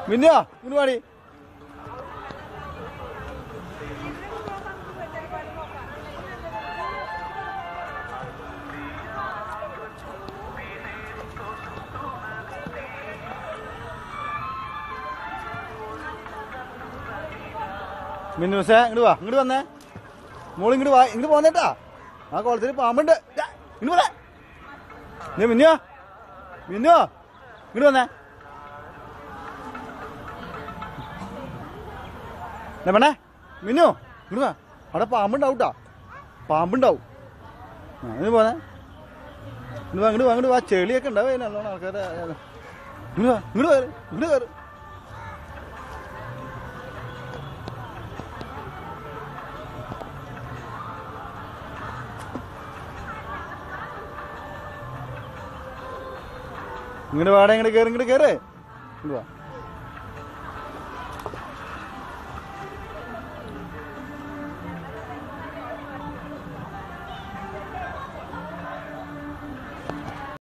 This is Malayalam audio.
മിന്നുവാ ഇങ്ങോട്ട് പാടി. മിന്നൂസേ ഇങ്ങോട്ട് വന്നേ. മോള് ഇങ്ങോട്ട് വാ, ഇങ്ങോട്ട് പോന്നേട്ടാ. ആ കുളത്തിൽ പാമ്പുണ്ട്. ഇങ്ങോട്ട് പോരാ. നീ മിന്നുവാ ഇങ്ങോട്ട് വന്നേ. പെണ്ണേ മിന്നു ഇങ്ങോട്ട് വാ. അവിടെ പാമ്പുണ്ടാവൂട്ടാ, പാമ്പുണ്ടാവും. ഇങ്ങോട്ട് പോന്നെ. ഇങ്ങോട്ട് വാ. ചെളിയൊക്കെ ഉണ്ടാവും നല്ലോണം ആൾക്കാരെ. ഇങ്ങോട്ട് കയറ്. ഇങ്ങോട്ട് വാടക ഇങ്ങോട്ട് കയറ്. ഇങ്ങോട്ട് വാ.